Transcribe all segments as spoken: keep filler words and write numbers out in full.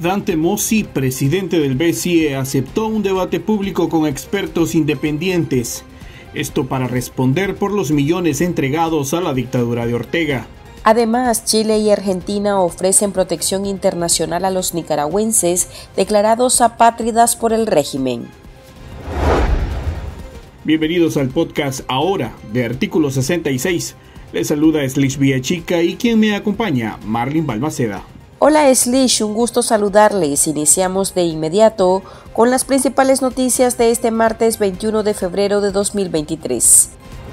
Dante Mossi, presidente del B C E, aceptó un debate público con expertos independientes. Esto para responder por los millones entregados a la dictadura de Ortega. Además, Chile y Argentina ofrecen protección internacional a los nicaragüenses declarados apátridas por el régimen. Bienvenidos al podcast Ahora de Artículo sesenta y seis. Les saluda Slish Villachica y quien me acompaña, Marlin Balmaceda. Hola Slish, un gusto saludarles. Iniciamos de inmediato con las principales noticias de este martes veintiuno de febrero de dos mil veintitrés.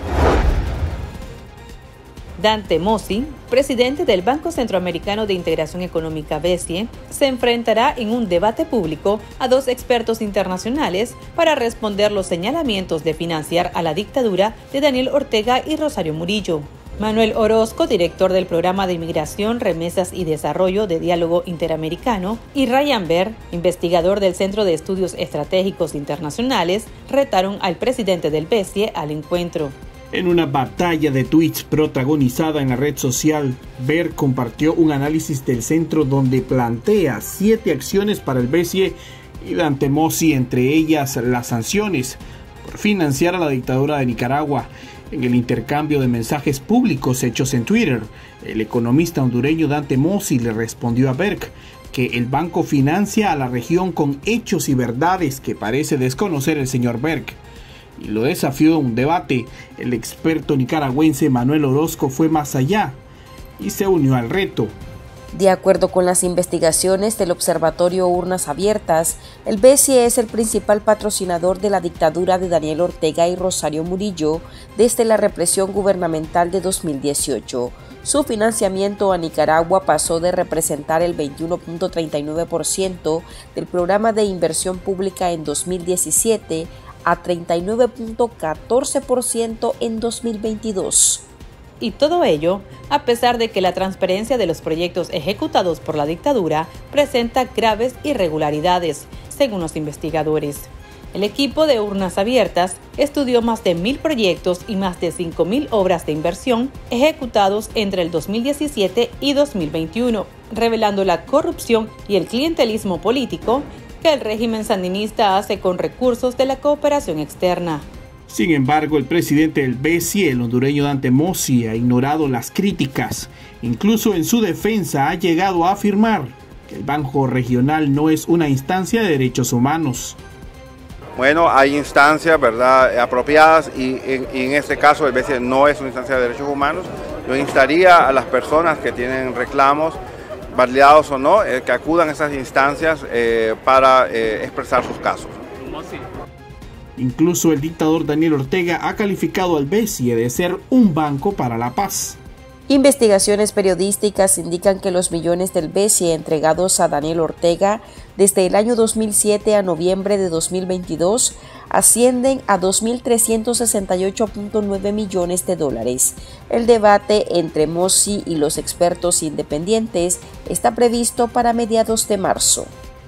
Dante Mossi, presidente del Banco Centroamericano de Integración Económica B C E, se enfrentará en un debate público a dos expertos internacionales para responder los señalamientos de financiar a la dictadura de Daniel Ortega y Rosario Murillo. Manuel Orozco, director del Programa de Inmigración, Remesas y Desarrollo de Diálogo Interamericano, y Ryan Baer, investigador del Centro de Estudios Estratégicos Internacionales, retaron al presidente del B C E al encuentro. En una batalla de tweets protagonizada en la red social, Baer compartió un análisis del centro donde plantea siete acciones para el B C E y Dante Mossi, entre ellas las sanciones por financiar a la dictadura de Nicaragua. En el intercambio de mensajes públicos hechos en Twitter, el economista hondureño Dante Mossi le respondió a Baer que el banco financia a la región con hechos y verdades que parece desconocer el señor Baer, y lo desafió a un debate. El experto nicaragüense Manuel Orozco fue más allá y se unió al reto. De acuerdo con las investigaciones del Observatorio Urnas Abiertas, el B C E es el principal patrocinador de la dictadura de Daniel Ortega y Rosario Murillo desde la represión gubernamental de dos mil dieciocho. Su financiamiento a Nicaragua pasó de representar el veintiuno punto treinta y nueve por ciento del programa de inversión pública en dos mil diecisiete a treinta y nueve punto catorce por ciento en dos mil veintidós. Y todo ello, a pesar de que la transparencia de los proyectos ejecutados por la dictadura presenta graves irregularidades, según los investigadores. El equipo de Urnas Abiertas estudió más de mil proyectos y más de cinco mil obras de inversión ejecutados entre el dos mil diecisiete y dos mil veintiuno, revelando la corrupción y el clientelismo político que el régimen sandinista hace con recursos de la cooperación externa. Sin embargo, el presidente del B C E, el hondureño Dante Mossi, ha ignorado las críticas. Incluso en su defensa ha llegado a afirmar que el Banco Regional no es una instancia de derechos humanos. Bueno, hay instancias, ¿verdad?, apropiadas y en, y en este caso el B C E no es una instancia de derechos humanos. Yo instaría a las personas que tienen reclamos, validados o no, eh, que acudan a esas instancias eh, para eh, expresar sus casos. Incluso el dictador Daniel Ortega ha calificado al B C E de ser un banco para la paz. Investigaciones periodísticas indican que los millones del B C E entregados a Daniel Ortega desde el año dos mil siete a noviembre de dos mil veintidós ascienden a dos mil trescientos sesenta y ocho punto nueve millones de dólares. El debate entre Mossi y los expertos independientes está previsto para mediados de marzo.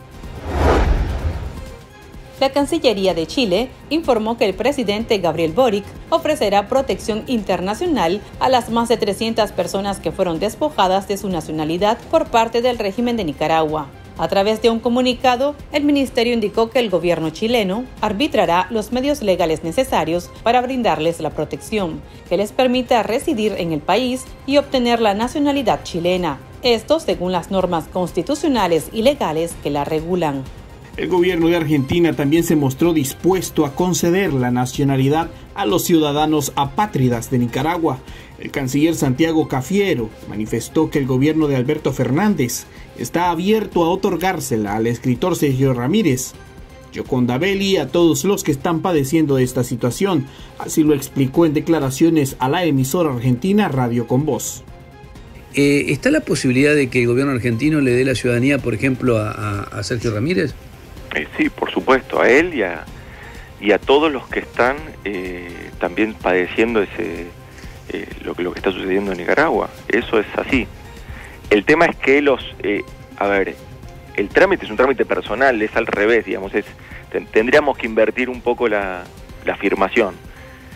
La Cancillería de Chile informó que el presidente Gabriel Boric ofrecerá protección internacional a las más de trescientas personas que fueron despojadas de su nacionalidad por parte del régimen de Nicaragua. A través de un comunicado, el ministerio indicó que el gobierno chileno arbitrará los medios legales necesarios para brindarles la protección que les permita residir en el país y obtener la nacionalidad chilena. Esto según las normas constitucionales y legales que la regulan. El gobierno de Argentina también se mostró dispuesto a conceder la nacionalidad a los ciudadanos apátridas de Nicaragua. El canciller Santiago Cafiero manifestó que el gobierno de Alberto Fernández está abierto a otorgársela al escritor Sergio Ramírez, Gioconda Belli y a todos los que están padeciendo de esta situación. Así lo explicó en declaraciones a la emisora argentina Radio Con Voz. Eh, ¿Está la posibilidad de que el gobierno argentino le dé la ciudadanía, por ejemplo, a, a, a Sergio Ramírez? Eh, sí, por supuesto, a él y a, y a todos los que están eh, también padeciendo ese eh, lo, lo que está sucediendo en Nicaragua. Eso es así. El tema es que los... Eh, a ver, el trámite es un trámite personal, es al revés, digamos. Es, ten, tendríamos que invertir un poco la, la afirmación.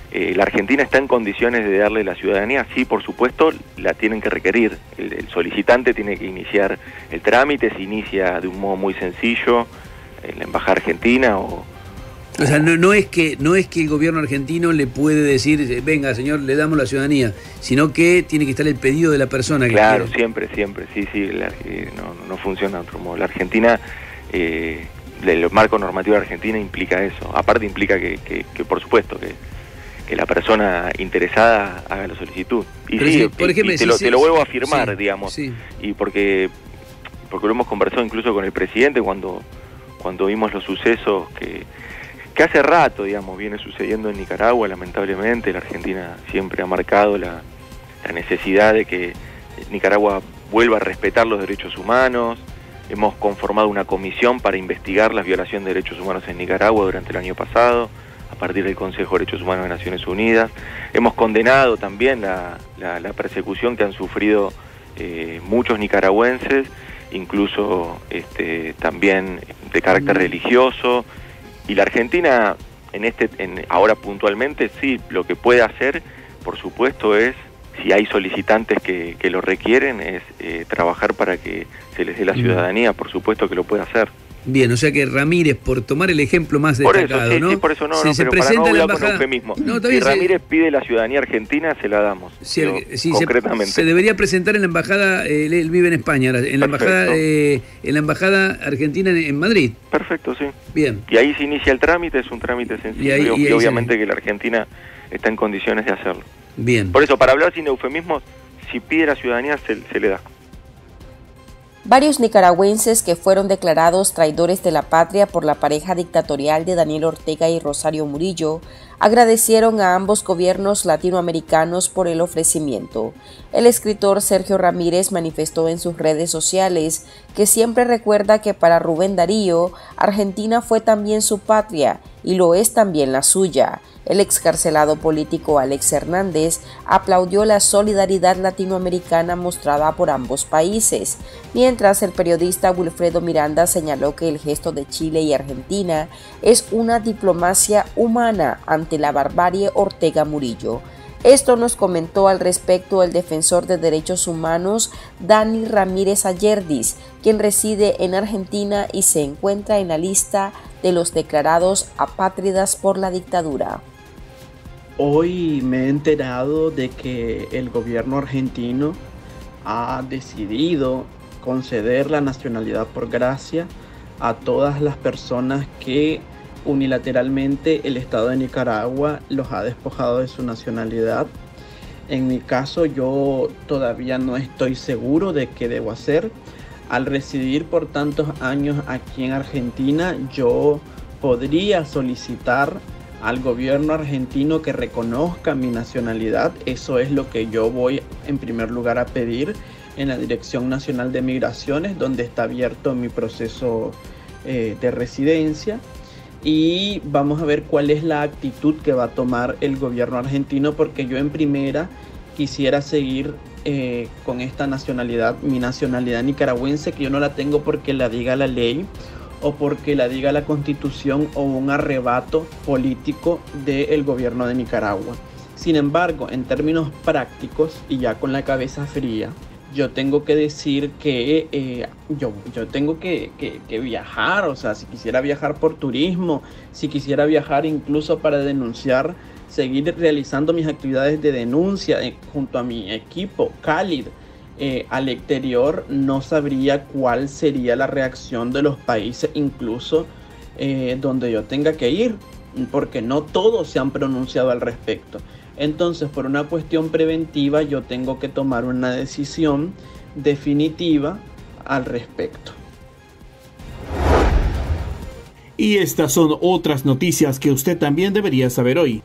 Eh, la Argentina está en condiciones de darle la ciudadanía, sí, por supuesto, la tienen que requerir. El, el solicitante tiene que iniciar el trámite, se inicia de un modo muy sencillo en la Embajada Argentina o... O sea, no, no, es que, no es que el gobierno argentino le puede decir, venga señor, le damos la ciudadanía, sino que tiene que estar el pedido de la persona que Claro, quiere. siempre, siempre, sí, sí, la, eh, no, no funciona de otro modo. La Argentina, eh, el marco normativo de Argentina implica eso. Aparte implica que, que, que por supuesto, que, que la persona interesada haga la solicitud. Y Pero sí, si, por y- ejemplo, y te, si lo, se- te lo vuelvo a afirmar, sí, digamos, sí. y porque, porque lo hemos conversado incluso con el presidente cuando, cuando vimos los sucesos que... que hace rato, digamos, viene sucediendo en Nicaragua, lamentablemente. La Argentina siempre ha marcado la, la necesidad de que Nicaragua vuelva a respetar los derechos humanos. Hemos conformado una comisión para investigar las violaciones de derechos humanos en Nicaragua durante el año pasado, a partir del Consejo de Derechos Humanos de Naciones Unidas. Hemos condenado también la, la, la persecución que han sufrido eh, muchos nicaragüenses, incluso este, también de carácter religioso. Y la Argentina, en este, en, ahora puntualmente, sí, lo que puede hacer, por supuesto, es, si hay solicitantes que, que lo requieren, es eh, trabajar para que se les dé la ciudadanía, por supuesto que lo puede hacer. Bien, o sea que Ramírez, por tomar el ejemplo más Por destacado, eso, sí, ¿no? sí, por eso no, Si no se pero para no presenta en la hablar con embajada... eufemismo. No, está Si bien, se- Ramírez pide la ciudadanía argentina, se la damos. Si, digo, el- si se, concretamente. se debería presentar en la embajada, eh, él, él vive en España, en la embajada, Perfecto. eh, en la embajada argentina en, en Madrid. Perfecto, sí. Bien. Y ahí se inicia el trámite, es un trámite sencillo, Y ahí- y, y ahí obviamente se- que la Argentina está en condiciones de hacerlo. Bien. Por eso, para hablar sin eufemismos, si pide la ciudadanía, se, se le da. Varios nicaragüenses que fueron declarados traidores de la patria por la pareja dictatorial de Daniel Ortega y Rosario Murillo agradecieron a ambos gobiernos latinoamericanos por el ofrecimiento. El escritor Sergio Ramírez manifestó en sus redes sociales que siempre recuerda que para Rubén Darío, Argentina fue también su patria y lo es también la suya. El excarcelado político Alex Hernández aplaudió la solidaridad latinoamericana mostrada por ambos países, mientras el periodista Wilfredo Miranda señaló que el gesto de Chile y Argentina es una diplomacia humana ante la barbarie Ortega Murillo. Esto nos comentó al respecto el defensor de derechos humanos Dani Ramírez Ayerdis, quien reside en Argentina y se encuentra en la lista de los declarados apátridas por la dictadura. Hoy me he enterado de que el gobierno argentino ha decidido conceder la nacionalidad por gracia a todas las personas que unilateralmente el Estado de Nicaragua los ha despojado de su nacionalidad. En mi caso, yo todavía no estoy seguro de qué debo hacer. Al residir por tantos años aquí en Argentina, yo podría solicitar al gobierno argentino que reconozca mi nacionalidad. Eso es lo que yo voy en primer lugar a pedir en la Dirección Nacional de Migraciones, donde está abierto mi proceso eh, de residencia. Y vamos a ver cuál es la actitud que va a tomar el gobierno argentino, porque yo en primera quisiera seguir eh, con esta nacionalidad, mi nacionalidad nicaragüense, que yo no la tengo porque la diga la ley o porque la diga la Constitución o un arrebato político del gobierno de Nicaragua. Sin embargo, en términos prácticos y ya con la cabeza fría, yo tengo que decir que eh, yo, yo tengo que, que, que viajar, o sea, si quisiera viajar por turismo, si quisiera viajar incluso para denunciar, seguir realizando mis actividades de denuncia eh, junto a mi equipo Cálid eh, al exterior, no sabría cuál sería la reacción de los países incluso eh, donde yo tenga que ir, porque no todos se han pronunciado al respecto. Entonces, por una cuestión preventiva, yo tengo que tomar una decisión definitiva al respecto. Y estas son otras noticias que usted también debería saber hoy.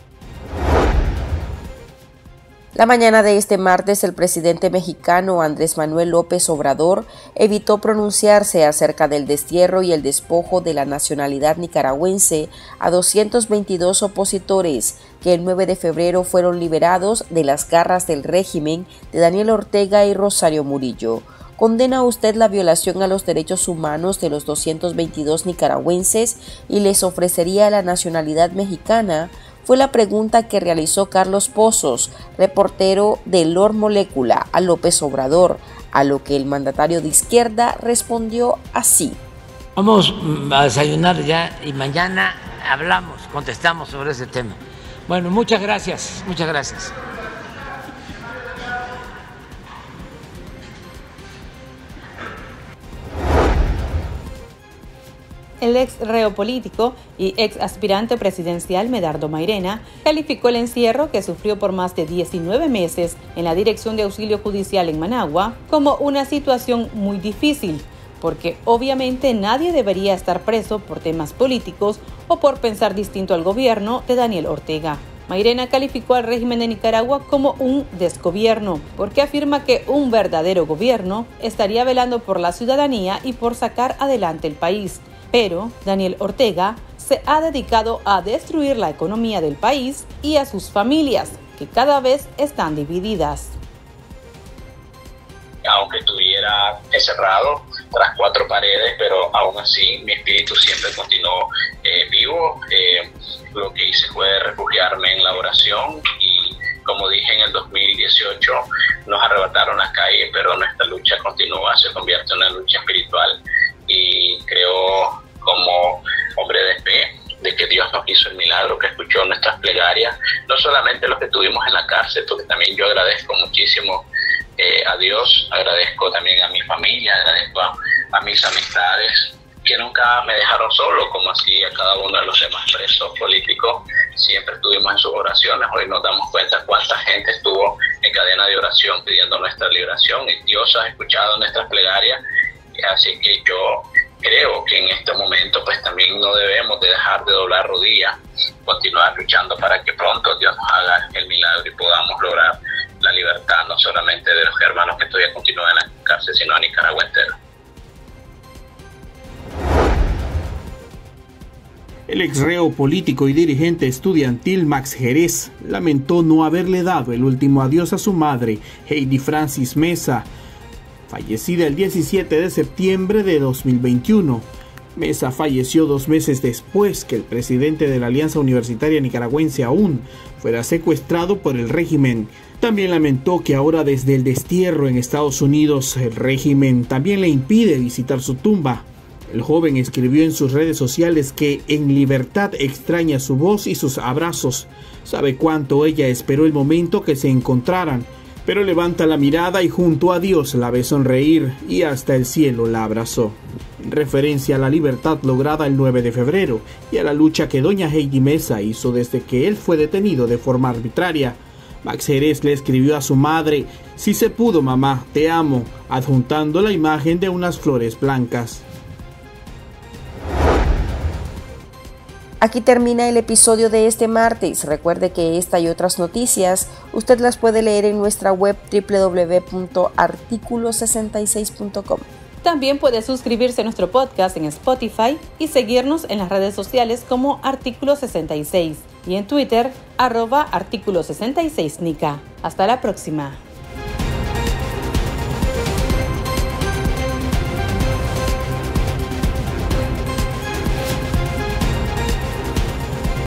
La mañana de este martes, el presidente mexicano Andrés Manuel López Obrador evitó pronunciarse acerca del destierro y el despojo de la nacionalidad nicaragüense a doscientos veintidós opositores que el nueve de febrero fueron liberados de las garras del régimen de Daniel Ortega y Rosario Murillo. ¿Condena usted la violación a los derechos humanos de los doscientos veintidós nicaragüenses y les ofrecería la nacionalidad mexicana? fue la pregunta que realizó Carlos Pozos, reportero de Lord Molécula, a López Obrador, a lo que el mandatario de izquierda respondió así. Vamos a desayunar ya y mañana hablamos, contestamos sobre ese tema. Bueno, muchas gracias, muchas gracias. El ex reo político y ex aspirante presidencial Medardo Mairena calificó el encierro que sufrió por más de diecinueve meses en la Dirección de Auxilio Judicial en Managua como una situación muy difícil, porque obviamente nadie debería estar preso por temas políticos o por pensar distinto al gobierno de Daniel Ortega. Mairena calificó al régimen de Nicaragua como un desgobierno, porque afirma que un verdadero gobierno estaría velando por la ciudadanía y por sacar adelante el país. Pero Daniel Ortega se ha dedicado a destruir la economía del país y a sus familias, que cada vez están divididas. Aunque estuviera encerrado tras cuatro paredes, pero aún así mi espíritu siempre continuó eh, vivo. Eh, lo que hice fue refugiarme en la oración y, como dije, en el dos mil dieciocho nos arrebataron las calles, pero nuestra lucha continúa, se convierte en una lucha espiritual y creo, como hombre de fe, de que Dios nos hizo el milagro, que escuchó nuestras plegarias, no solamente los que tuvimos en la cárcel, porque también yo agradezco muchísimo eh, a Dios, agradezco también a mi familia, agradezco a, a mis amistades, que nunca me dejaron solo, como así a cada uno de los demás presos políticos, siempre estuvimos en sus oraciones. Hoy nos damos cuenta cuánta gente estuvo en cadena de oración pidiendo nuestra liberación, y Dios ha escuchado nuestras plegarias, así que yo creo que en este momento pues también no debemos de dejar de doblar rodillas, continuar luchando para que pronto Dios nos haga el milagro y podamos lograr la libertad, no solamente de los hermanos que todavía continúan en la cárcel, sino a Nicaragua entera. El ex reo político y dirigente estudiantil Max Jerez lamentó no haberle dado el último adiós a su madre, Heidi Francis Mesa, fallecida el diecisiete de septiembre de dos mil veintiuno. Mesa falleció dos meses después que el presidente de la Alianza Universitaria Nicaragüense A U N fuera secuestrado por el régimen. También lamentó que ahora, desde el destierro en Estados Unidos, el régimen también le impide visitar su tumba. El joven escribió en sus redes sociales que en libertad extraña su voz y sus abrazos. Sabe cuánto ella esperó el momento que se encontraran, pero levanta la mirada y junto a Dios la ve sonreír y hasta el cielo la abrazó. En referencia a la libertad lograda el nueve de febrero y a la lucha que doña Heidi Mesa hizo desde que él fue detenido de forma arbitraria, Max Jerez le escribió a su madre: "Si se pudo, mamá, te amo", adjuntando la imagen de unas flores blancas. Aquí termina el episodio de este martes. Recuerde que esta y otras noticias usted las puede leer en nuestra web doble u doble u doble u punto artículo sesenta y seis punto com. También puede suscribirse a nuestro podcast en Spotify y seguirnos en las redes sociales como Artículo sesenta y seis y en Twitter, arroba Artículo sesenta y seis Nica. Hasta la próxima.